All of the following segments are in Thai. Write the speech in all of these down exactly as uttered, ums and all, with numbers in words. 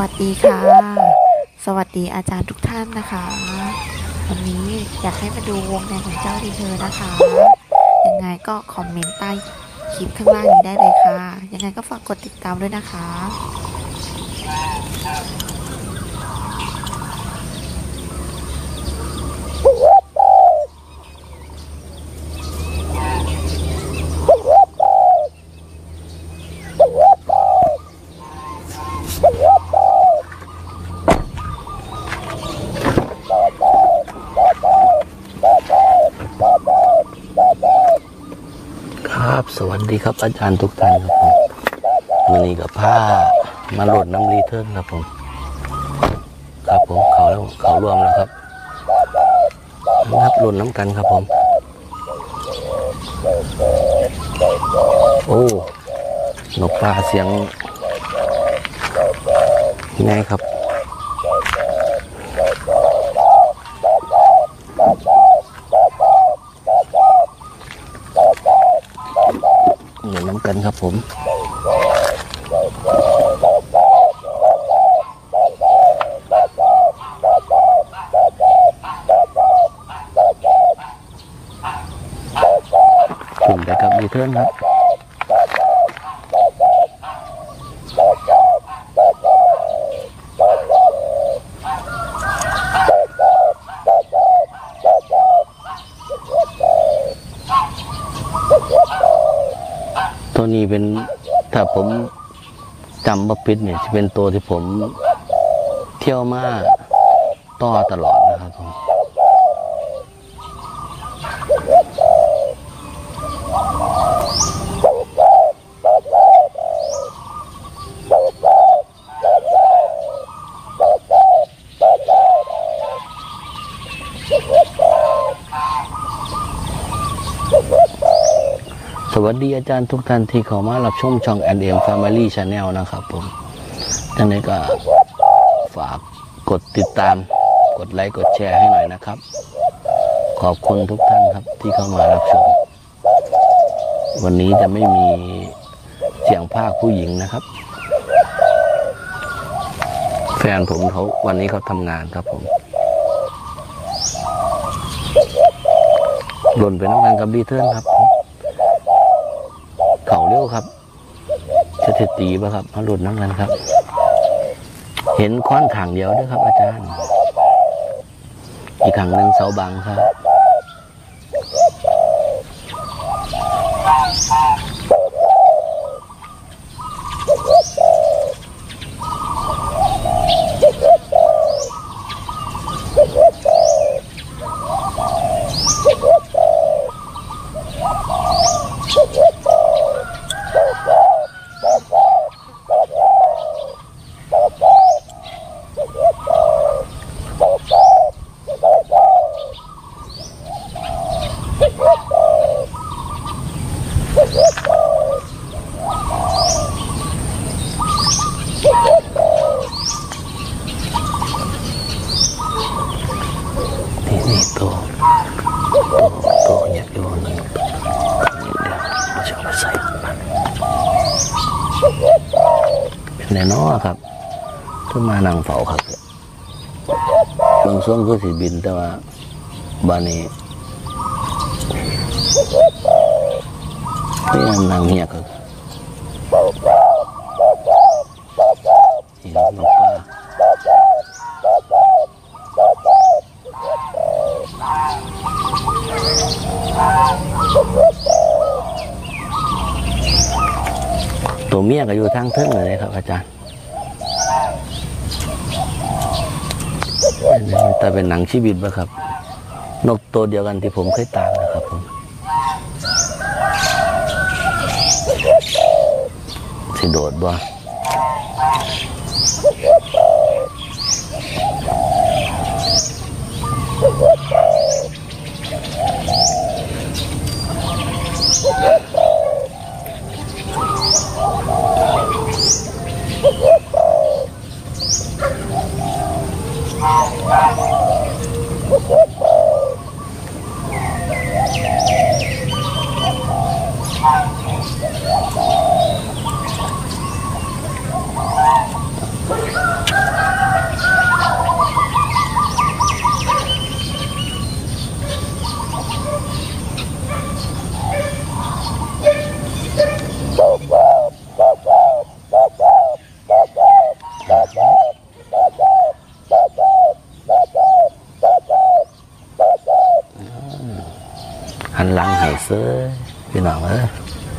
วัสดีค่ะสวัสดีอาจารย์ทุกท่านนะคะวันนี้อยากให้มาดูวงในของเจ้าดีเธอนะคะยังไงก็คอมเมนต์ใต้คลิปข้างล่างนี้ได้เลยค่ะยังไงก็ฝากกดติดตามด้วยนะคะครับสวัสดีครับอาจารย์ทุกท่านครับผมวันนี้กับผ้ามาโหลดน้ำรีเทิร์นครับผมครับผมเขาแล้วเขารวมแล้วครับนะครับโหลดน้ำกันครับผมโอ้นกปลาเสียงไงครับเหมือนน้ำกันครับผมกลุ่มไปกับรีเทิร์นครับตัวนี้เป็นถ้าผมจำบ่ผิดเนี่ยจะเป็นตัวที่ผมเที่ยวมาต่อตลอดนะครับผมสวัสดีอาจารย์ทุกท่านที่เข้ามารับชมช่อง แอนด์ เอ็ม Family Channel นะครับผมดังนั้นก็ฝากกดติดตามกดไลค์กดแชร์ให้หน่อยนะครับขอบคุณทุกท่านครับที่เข้ามารับชมวันนี้จะไม่มีเสียงภาคผู้หญิงนะครับแฟนผมเขาวันนี้เขาทำงานครับผมหล่นไปน้ำกันกับบีเทิร์นครับเขาเร็วครับสถิติป่ะครับมาหลุดน้ำกันครับเห็นค้อนขางเดียวด้วยครับอาจารย์อีกขางหนึ่งเสาบังครับนี่ตัวตัวตัวเนี่ยอยู่นี่เดี๋ยวเราจะเอาไปใส่เป็นแน่นอนครับขึ้นมานั่งเฝ้าครับบางช่วงก็สิบินแต่ว่าบ้านนี้นี่นั่งเงียบครับนี่นกปลาตัวเมียก็อยู่ทางเทิงเลยครับอาจารย์แต่เป็นหนังชีวิตป่ะครับนกตัวเดียวกันที่ผมเคยตามนะครับผมสิโดดบ่เซ้ยพี่น้องเอ้ย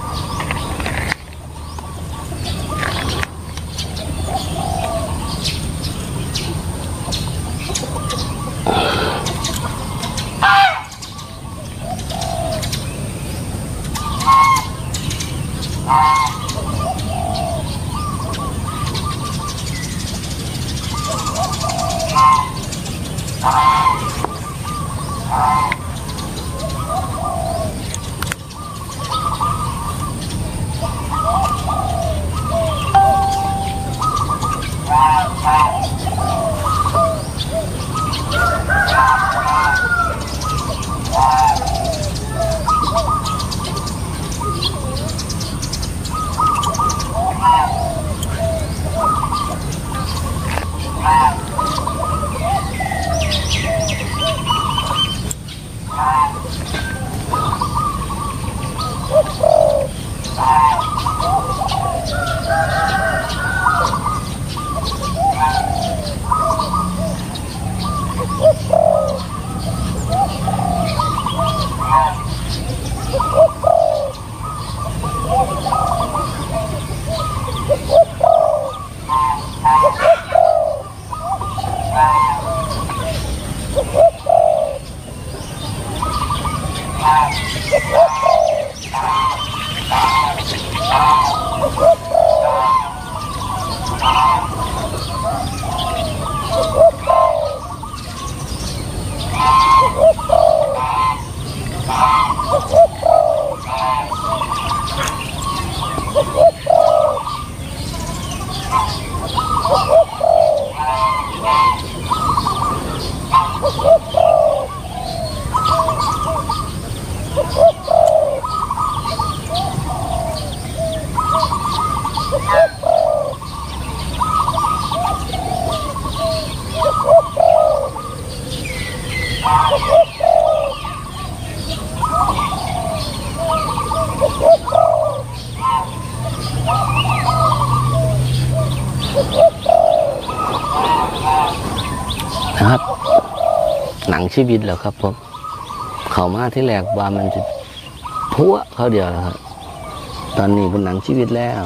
นะครับหนังชีวิตแล้วครับผมเขามาที่แรกว่ามันจะพัวเขาเดียวแล้วครับตอนนี้เป็นหนังชีวิตแล้ว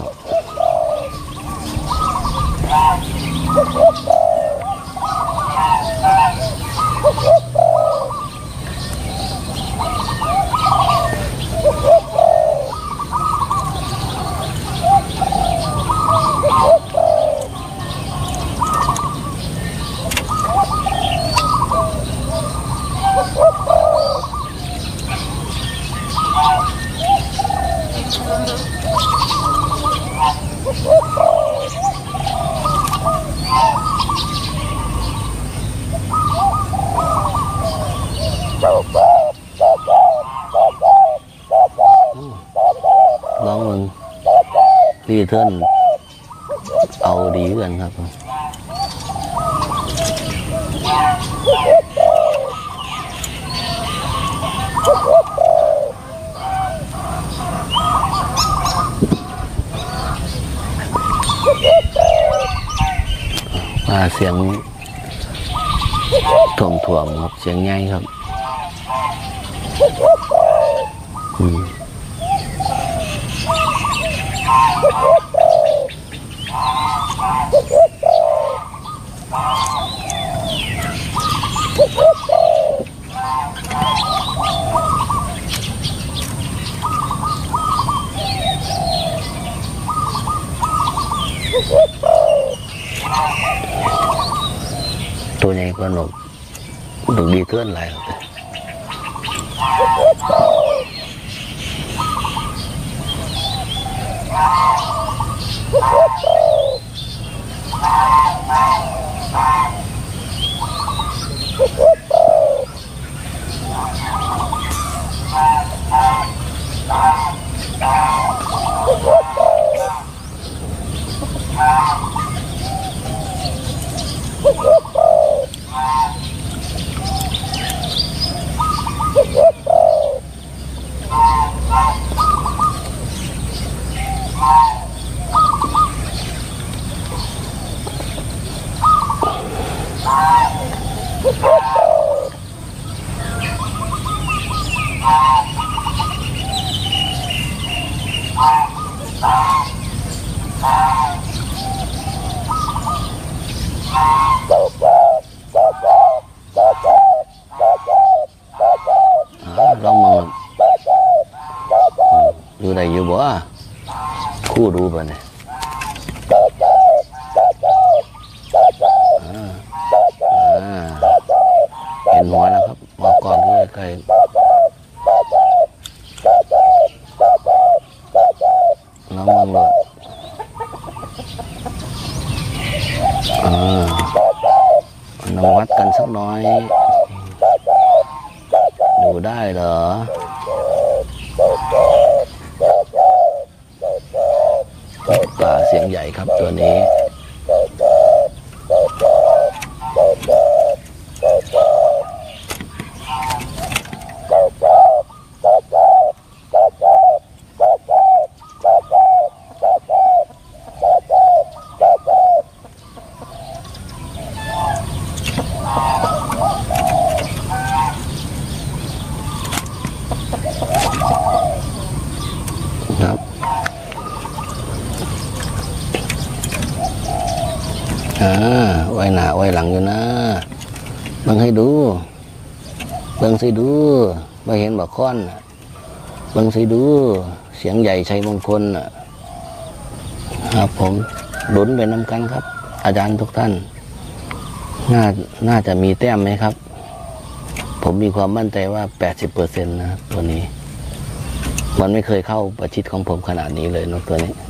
ร้องมึงรีเทิร์นเอาดีกันครับว่าเสียงถ่วมถ่วมครับเสียงใหญ่ครับอืมตัวใหญ่ก็หนุกหนุกดีเกินอะไรครับลองมาอยู่ไหนอยู่บ่คู่ดูไปเนี่ยเห็นหัวนะครับบอกก่อนที่ใครน้องมังหลดน้องวัดกันสักน้อยดูได้เหรอปลาเสียงใหญ่ครับตัวนี้ครับอ่าไว้หน้าไว้หลังอยู่นะเบิ่งให้ดูเบิ่งสิดูไม่เห็นบอกค้อนเบิ่งสิดูเสียงใหญ่ชัยมงคลครับผมลุ้นไปน้ำกันครับอาจารย์ทุกท่านน่าน่าจะมีแต้มไหมครับผมมีความมั่นใจว่า แปดสิบเปอร์เซ็นต์ นะตัวนี้มันไม่เคยเข้าประชิดของผมขนาดนี้เลยนกตัวนี้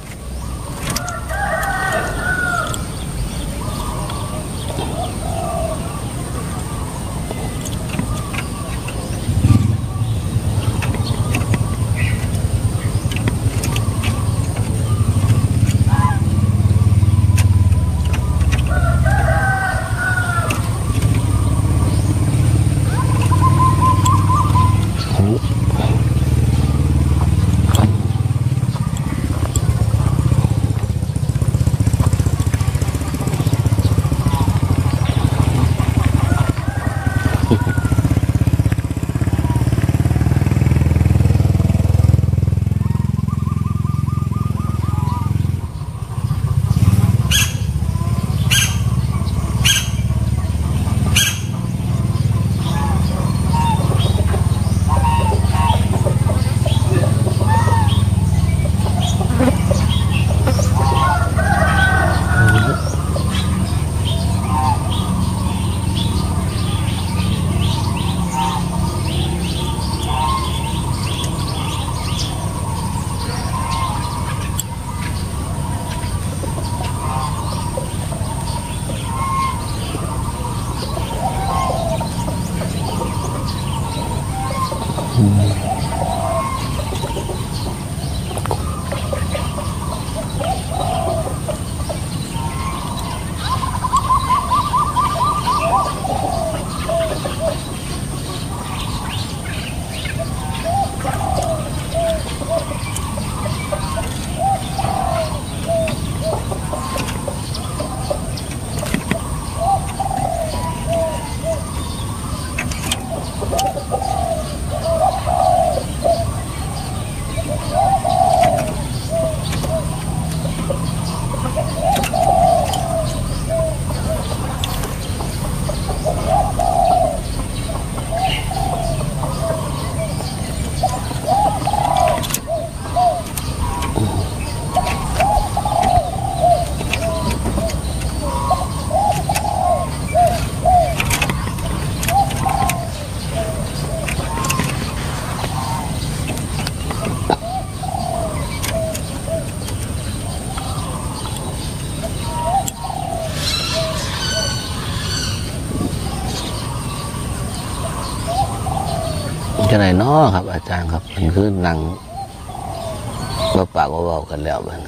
จะไหนน้อครับอาจารย์ครับมันคือนั่งว่าปากว่าเบากันแล้วมัน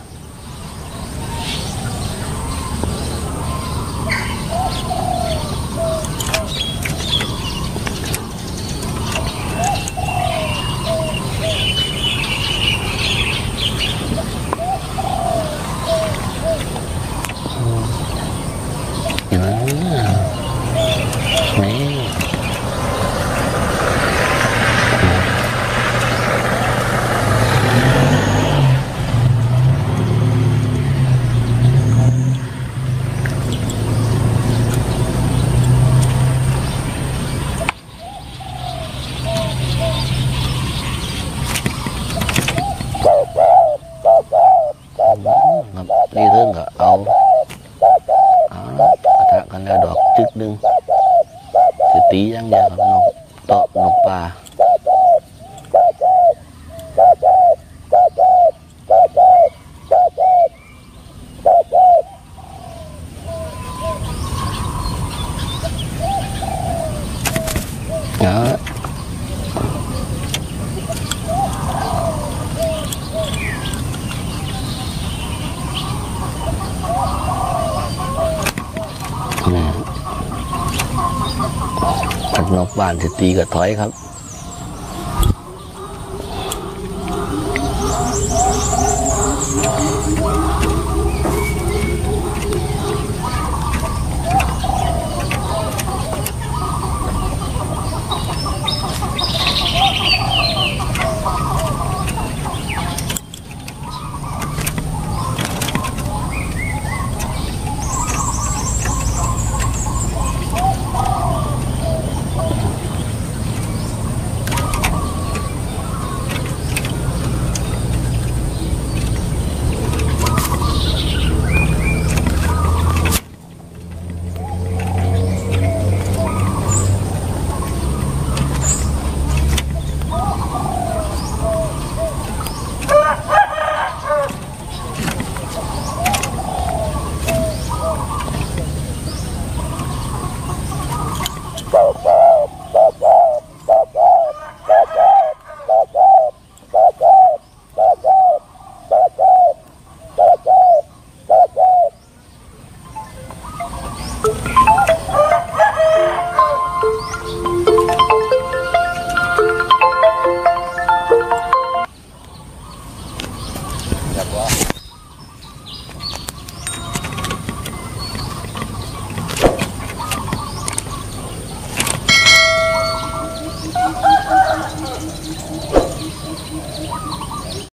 ครับนี่เรื่องก็เอาเอาละปะทะกันแล้วดอกจึกหนึ่งสิตีอย่างเดียวครับนกเตาะนกปลาเอาละนี่อัดนกบ้านสิตีกับถอยครับ